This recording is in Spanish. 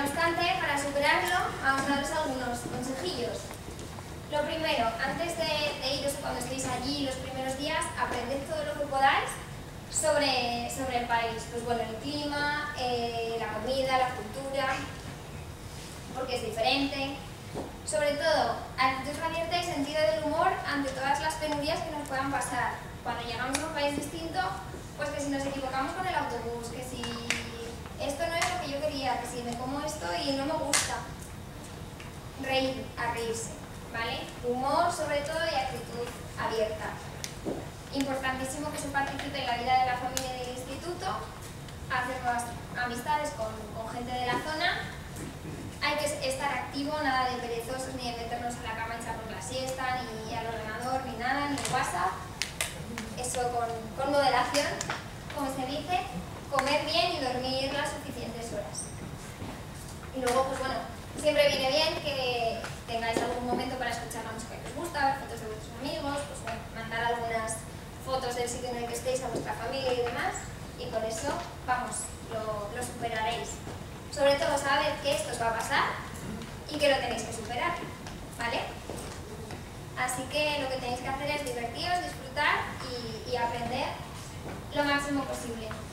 obstante, para superarlo, vamos a daros algunos consejillos. Lo primero, antes de iros cuando estéis allí los primeros días, aprended todo lo que podáis sobre el país. Pues bueno, el clima, la comida, la cultura, porque es diferente. Sobre todo, actitud abierta y sentido del humor ante todas las penurias que nos puedan pasar. Cuando llegamos a un país distinto, pues que si nos equivocamos con el autobús, que si esto no es lo que yo quería, que si me como esto y no me gusta. Reír, a reírse, ¿vale? Humor sobre todo y actitud abierta. Importantísimo que se participe en la vida de la familia del instituto, hacer nuevas amistades con gente de la zona. Hay que estar activo, nada de perezosos ni de meternos a la cama y echarnos la siesta, ni al ordenador, ni nada, ni WhatsApp. Eso con moderación, como se dice, comer bien y dormir las suficientes horas. Y luego, pues bueno, siempre viene bien que tengáis algún momento para escuchar la música que os gusta, ver fotos de vuestros amigos, pues bueno, mandar algunas fotos del sitio en el que estéis a vuestra familia y demás, y con eso, vamos, lo superaréis. Sobre todo, sabed que esto os va a pasar y que lo tenéis que superar, ¿vale? Así que lo que tenéis que hacer es divertiros, disfrutar y aprender lo máximo posible.